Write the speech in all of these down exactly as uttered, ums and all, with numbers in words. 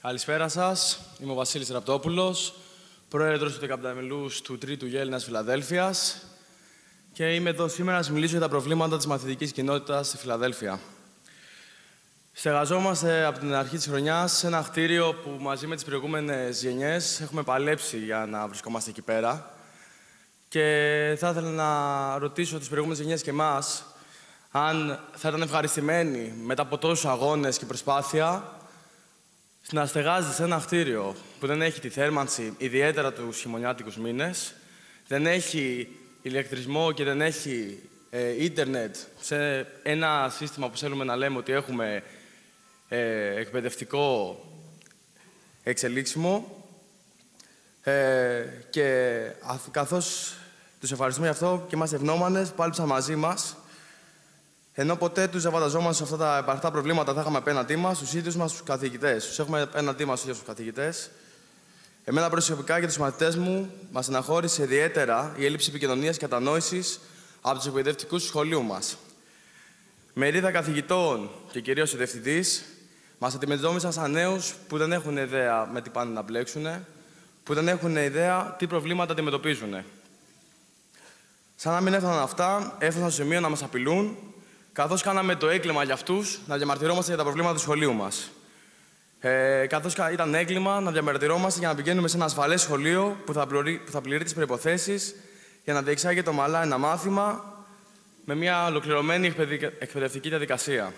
Καλησπέρα σας. Είμαι ο Βασίλης Ραπτόπουλος, πρόεδρος του δεκαπεντάμιλους του Τρίτου Γέλη Νέας Φιλαδέλφειας και είμαι εδώ σήμερα να σας μιλήσω για τα προβλήματα της μαθητικής κοινότητας στη Φιλαδέλφεια. Στεγαζόμαστε από την αρχή της χρονιάς σε ένα κτίριο που μαζί με τις προηγούμενες γενιές έχουμε παλέψει για να βρισκόμαστε εκεί πέρα. Και θα ήθελα να ρωτήσω τις προηγούμενες γενιές και εμάς αν θα ήταν ευχαριστημένοι μετά από τόσους αγώνες και προσπάθεια να στεγάζετε σε ένα κτίριο που δεν έχει τη θέρμανση, ιδιαίτερα τους χειμωνιάτικους μήνες, δεν έχει ηλεκτρισμό και δεν έχει ε, ίντερνετ σε ένα σύστημα που θέλουμε να λέμε ότι έχουμε ε, εκπαιδευτικό εξελίξιμο ε, και καθώς τους ευχαριστούμε γι' αυτό και είμαστε ευγνώμονες που πάλεψαν μαζί μας, ενώ ποτέ τους δεν φανταζόμαστε σε αυτά τα επαρκτά προβλήματα θα είχαμε απέναντί μας τους ίδιους μας τους καθηγητές. Τους έχουμε απέναντί μας τους ίδιους τους καθηγητές. Εμένα προσωπικά και τους μαθητές μου μας στεναχώρησε ιδιαίτερα η έλλειψη επικοινωνίας και κατανόησης από τους εκπαιδευτικούς του σχολείου μας. Μερίδα καθηγητών και κυρίως ο διευθυντής μας αντιμετώπισαν σαν νέους που δεν έχουν ιδέα με τι πάνε να μπλέξουν, που δεν έχουν ιδέα τι προβλήματα αντιμετωπίζουν. Σαν να μην έφταναν αυτά, έφτασαν στο σημείο να μας απειλούν, καθώς κάναμε το έγκλημα για αυτούς να διαμαρτυρόμαστε για τα προβλήματα του σχολείου μας. Ε, καθώς ήταν έγκλημα να διαμαρτυρόμαστε για να πηγαίνουμε σε ένα ασφαλές σχολείο που θα, πληρεί, που θα πληρεί τις προϋποθέσεις για να διεξάγεται ομαλά ένα μάθημα με μια ολοκληρωμένη εκπαιδευτική διαδικασία.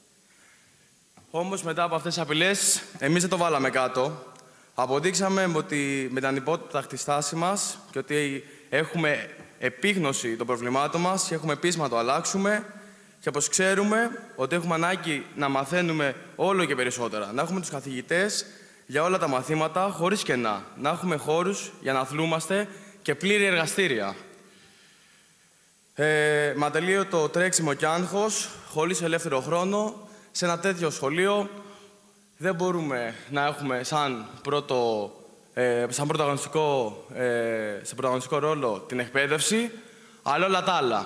Όμως, μετά από αυτές τις απειλές, εμείς δεν το βάλαμε κάτω. Αποδείξαμε ότι με την ανυπότακτη στάση μας και ότι έχουμε επίγνωση των προβλημάτων μας και έχουμε πείσμα να το αλλάξουμε. Και όπως ξέρουμε ότι έχουμε ανάγκη να μαθαίνουμε όλο και περισσότερα, να έχουμε τους καθηγητές για όλα τα μαθήματα, χωρίς κενά, να έχουμε χώρους για να αθλούμαστε και πλήρη εργαστήρια. Ε, με ατελείωτο τρέξιμο και άγχος, χωρίς ελεύθερο χρόνο, σε ένα τέτοιο σχολείο δεν μπορούμε να έχουμε σαν, πρώτο, ε, σαν πρωταγωνιστικό, ε, σε πρωταγωνιστικό ρόλο την εκπαίδευση, αλλά όλα τα άλλα.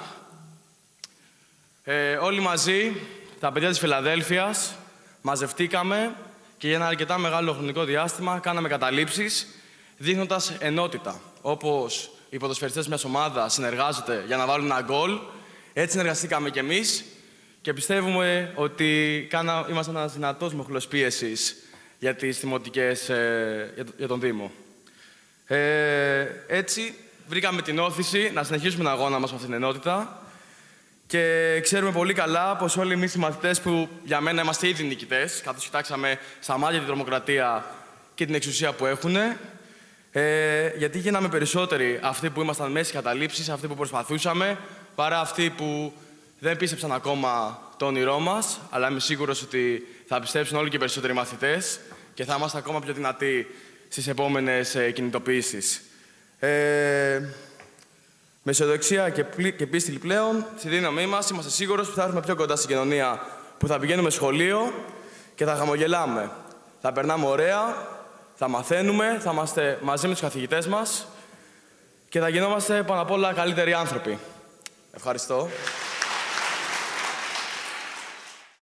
Ε, όλοι μαζί, τα παιδιά της Φιλαδέλφειας, μαζευτήκαμε και για ένα αρκετά μεγάλο χρονικό διάστημα κάναμε καταλήψεις, δείχνοντας ενότητα. Όπως οι ποδοσφαιριστές μιας ομάδας συνεργάζονται για να βάλουν ένα γκολ, έτσι συνεργαστήκαμε κι εμείς και πιστεύουμε ότι κάνα, είμαστε ένας δυνατός μοχλός πίεσης για τις δημοτικές, ε, για, για τον Δήμο. Ε, έτσι, βρήκαμε την όθηση να συνεχίσουμε τον αγώνα μας με αυτήν την ενότητα. Και ξέρουμε πολύ καλά πως όλοι εμείς οι μαθητές που για μένα είμαστε ήδη νικητές, καθώς κοιτάξαμε στα μάτια την τρομοκρατία και την εξουσία που έχουν, ε, γιατί γίναμε περισσότεροι αυτοί που ήμασταν μέσα στις καταλήψεις, αυτοί που προσπαθούσαμε, παρά αυτοί που δεν πίστεψαν ακόμα το όνειρό μας, αλλά είμαι σίγουρος ότι θα πιστέψουν όλοι και περισσότεροι μαθητές και θα είμαστε ακόμα πιο δυνατοί στις επόμενες ε, κινητοποιήσεις. Ε, Με αισιοδοξία και, και πίστη πλέον, στη δύναμή μας, είμαστε σίγουροι που θα έρθουμε πιο κοντά στην κοινωνία, που θα πηγαίνουμε σχολείο και θα χαμογελάμε. Θα περνάμε ωραία, θα μαθαίνουμε, θα είμαστε μαζί με τους καθηγητές μας και θα γινόμαστε πάνω απ' όλα καλύτεροι άνθρωποι. Ευχαριστώ.